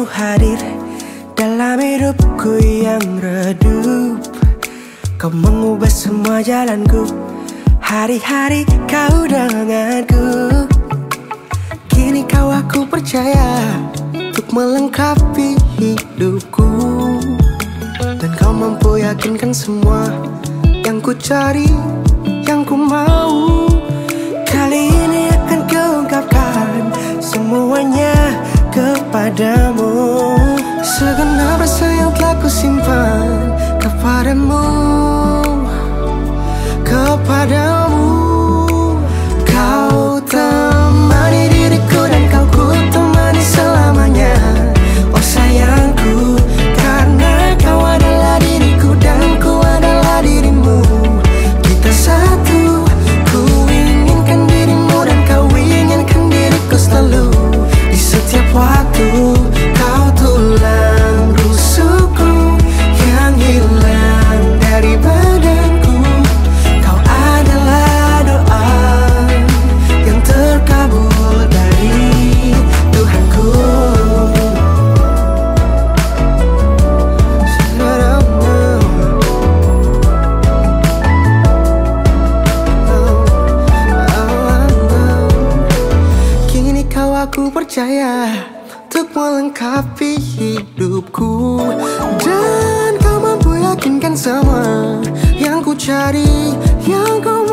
hadir dalam hidupku yang redup. Kau mengubah semua jalanku, hari-hari kau denganku. Kini kau aku percaya untuk melengkapi hidupku, dan kau mampu yakinkan semua yang ku cari, yang ku mau. Kali ini akan kuungkapkan semuanya kepadamu. Segenap rasa yang telah ku simpan kepadamu, kepadamu. Kau temani diriku dan kau ku temani selamanya. Oh sayangku, karena kau adalah diriku dan ku adalah dirimu. Kita satu, ku inginkan dirimu dan kau inginkan diriku selalu. Di setiap waktu kau tulang rusukku yang hilang dari badanku. Kau adalah doa yang terkabul dari Tuhanku. Kini kau aku percaya untuk melengkapi hidupku, dan kau mampu yakinkan semua yang ku cari, yang ku